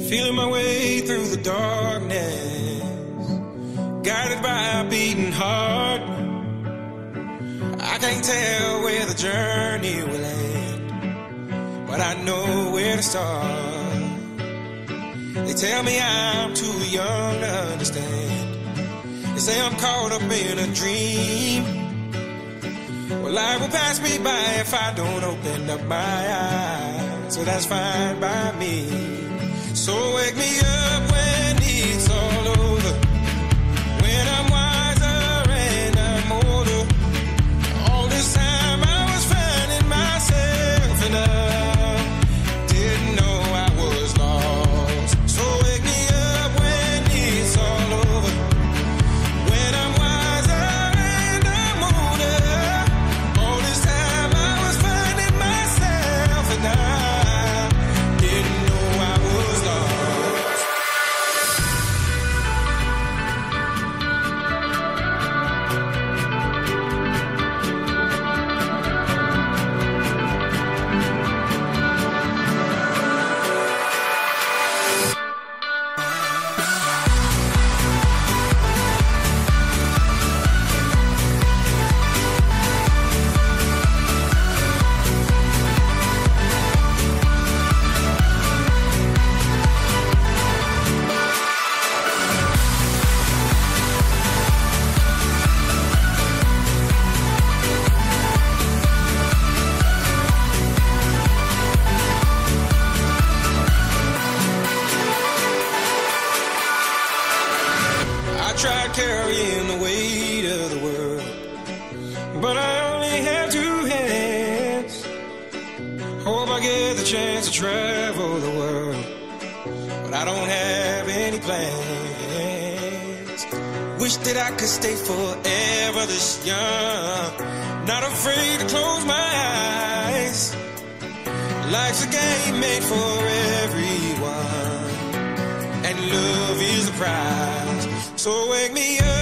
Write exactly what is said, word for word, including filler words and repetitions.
Feeling my way through the darkness, guided by a beating heart. I can't tell where the journey will end, but I know where to start. They tell me I'm too young to understand. They say I'm caught up in a dream. Well, life will pass me by if I don't open up my eyes, so that's fine by me. So wake me up when it's all over, when I'm wiser and I'm older. All this time I was finding myself and I didn't know I was lost. So wake me up when it's all over, when I'm wiser and I'm older. All this time I was finding myself and I didn't know I was lost. I tried carrying the weight of the world, but I only have two hands. Hope I get the chance to travel the world, but I don't have any plans. Wish that I could stay forever this young, not afraid to close my eyes. Life's a game made for everyone, and love is the prize. So wake me up